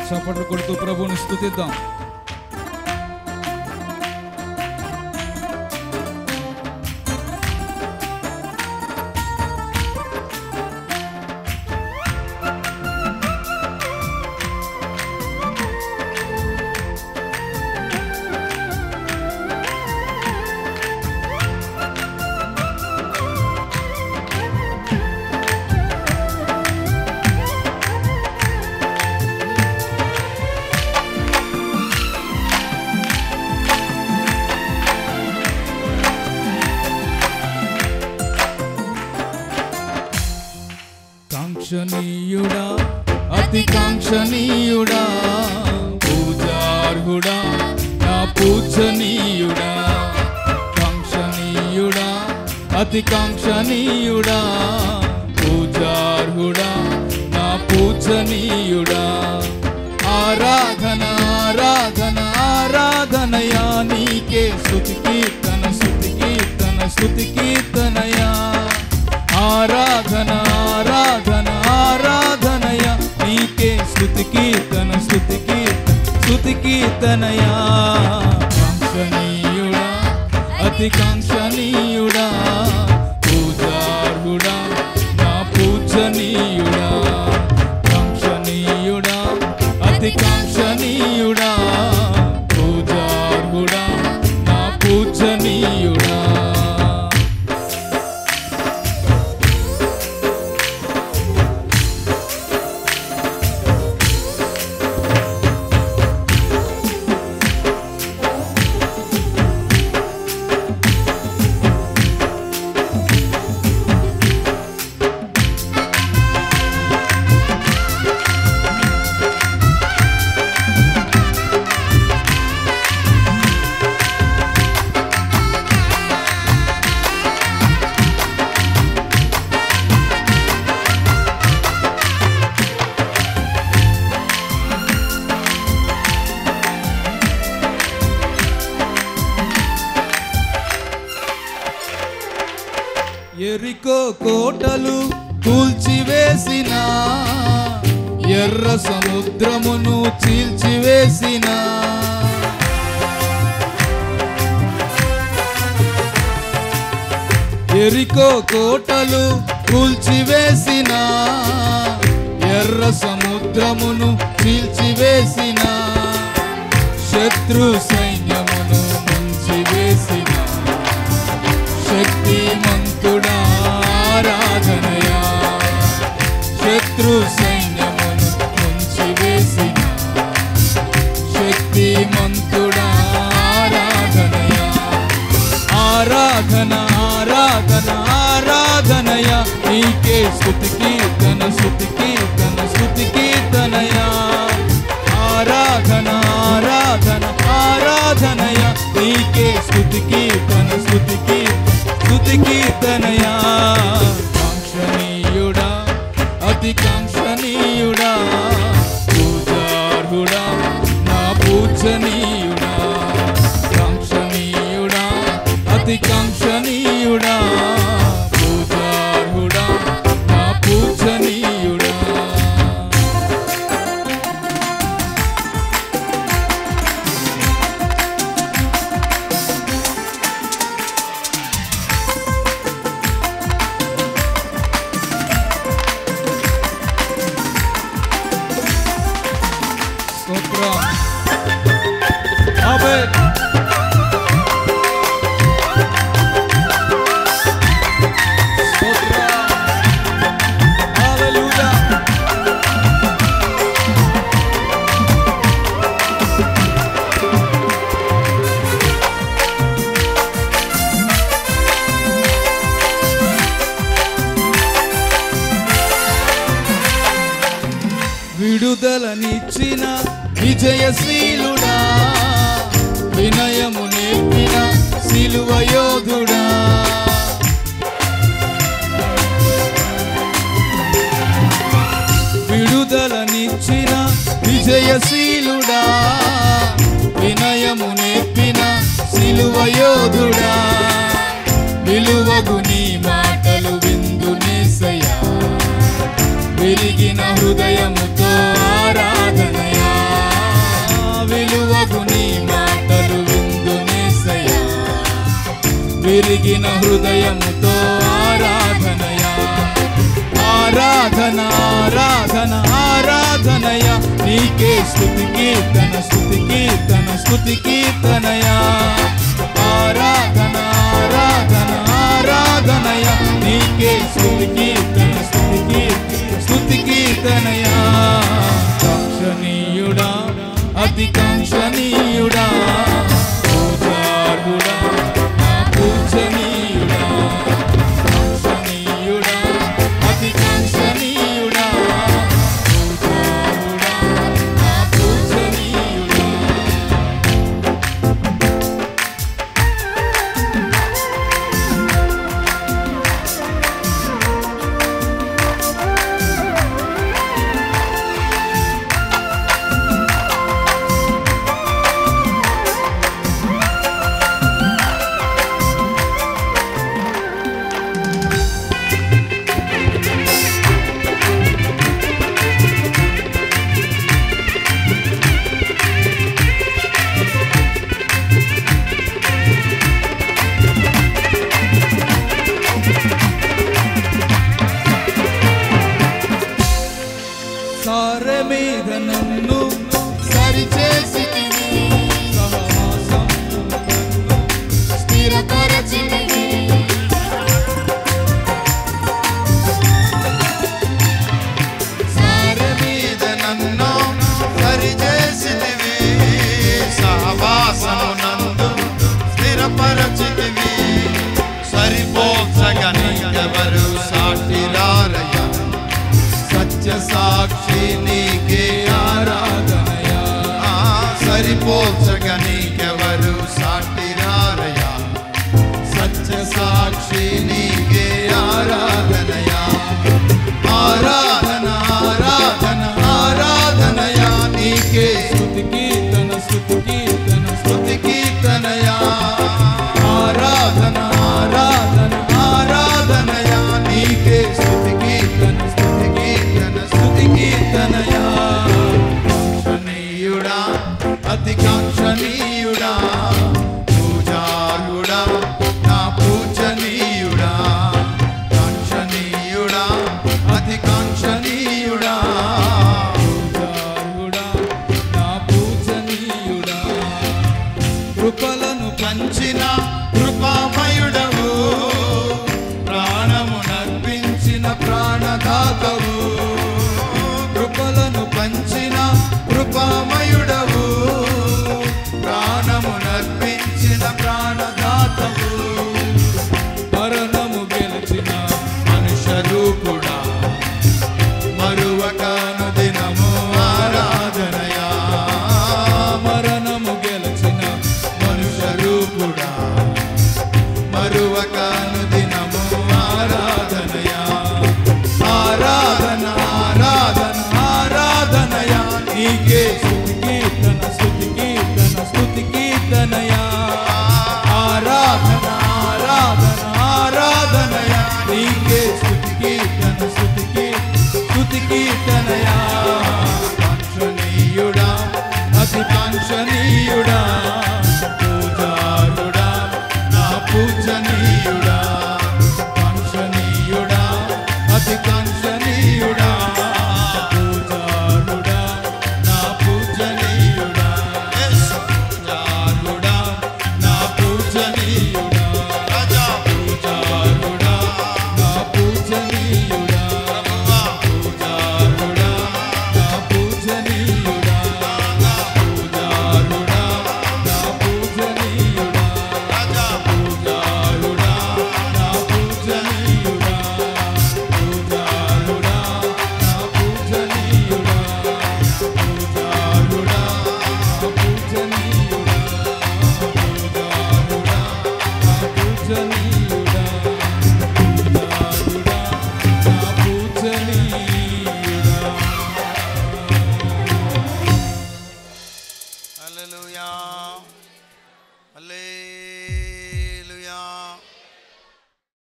చప్పట్లు కొడుతూ ప్రభువుని స్తుతిద్దాం. కాంక్షణీయుడా అతి కాంక్షణీయుడా పూజార్హుడా నా పూజనీయుడా కాంక్షణీయుడా అతి కాంక్షణీయుడా పూజార్హుడా నా పూజనీయుడా ఆరాధన ఆరాధన ఆరాధనయా నీకే స్తుతి కీర్తన స్తుతి కీర్తన స్తుతి కీర్తనయా ఆరాధన ఆరాధన ఆరాధనయ నీకే స్తుతి కీర్తన స్తుతి కీర్తన స్తుతి కీర్తనయా కాంక్షణీయుడా అతి కాంక్షణీయుడా పూజార్హుడా నా పూజనీయుడా కాంక్షణీయుడా అతి కాంక్షణీయుడా పూజార్హుడా నా పూజనీయుడా ఎరికో కోటలు కూల్చివేసిన ఎర్ర సముద్రమును చీల్చివేసిన ఎరికో కోటలు కూల్చివేసిన ఎర్ర సముద్రమును చీల్చివేసిన శత్రు సైన్యమును ముంచివేసిన శక్తిమంతుడా ఆరాధనయా శత్రు సైన్యమును ముంచివేసిన శక్తిమంతుడా ఆరాధనయా ఆరాధన ఆరాధన ఆరాధనయా నీకే స్తుతి కీర్తన స్తుతి కీర్తన స్తుతి కీర్తనయా ఆరాధన ఆరాధన ఆరాధనయా నీకే స్తుతి కీర్తన స్తుతి కీర్తన స్తుతి కీర్తనయా కాంక్షణీయుడా అతి కాంక్షణీయుడా పూజార్హుడా నా పూజనీయుడా కాంక్షణీయుడా అతి కాంక్షణీయుడా పూజార్హుడా నా పూజనీయుడా విడుదలనిచ్చిన విజయశీలుడా వినయము నేర్పిన సిలువ యోధుడా విడుదలనిచ్చిన విజయశీలుడా వినయము నేర్పిన సిలువ యోధుడా విలువగు నీ మాటలు విందునేసయ్యా విరిగిన హృదయముతో ఆరాధనయా విరిగిన హృదయముతో ఆరాధనయా ఆరాధన ఆరాధన ఆరాధనయా నీకే స్తుతి కీర్తన స్తుతి కీర్తన స్తుతి కీర్తనయా ఆరాధన ఆరాధన ఆరాధనయా నీకే స్తుతి కీర్తన స్తుతి కీర్తన స్తుతి కీర్తనయా కాంక్షణీయుడా అతి కాంక్షణీయుడా పూజార్హుడా నా పూజనీయుడా కాంక్షణీయుడా అతి కాంక్షణీయుడా పూజార్హుడా నా పూజనీయుడా సారె మీద నన్ను సరిచేసితివి సహవాసమున నన్ను స్థిరపరచితివి సారె మీద నన్ను సరిచేసితివి సహవాసమునందు స్థిరపరచితివి సరిపోల్చగా నీకెవరు సాటిరారయ్యా సత్య సాక్షి నీకే ఆరాధనయా సరిపోల్చగా నీకెవరు సాటిరారయ్యా సత్య సాక్షి నీకే ఆరాధనయా ఆరాధన ఆరాధన ఆరాధనయా నీకే స్తుతి కీర్తన స్తుతి కీర్తన స్తుతి కీర్తనయా ఆరాధన ఆరాధన ఆరాధనయా నీకే స్తుతి కీర్తన స్తుతి కీర్తన స్తుతి కీర్తనయా కాంక్షణీయుడా అతి కాంక్షణీయుడా పూజార్హుడా నా పూజనీయుడా కాంక్షణీయుడా అతి కాంక్షణీయుడా పూజార్హుడా నా పూజనీయుడా కృపలను పంచిన కృపామయుడవు ప్రాణము నర్పించిన ప్రాణదాతవు కృపలను పంచిన కృపామయుడవు ప్రాణము నర్పించిన ప్రాణదాతవు మరణము గెలిచిన మనుష్య రూపుడా మరువకాను దినము ఆరాధనయా మరణము గెలిచిన మనుష్య రూపుడా మరువకాను దినము ఆరాధనయా ఆరాధన ఆరాధన ఆరాధనయా నీకే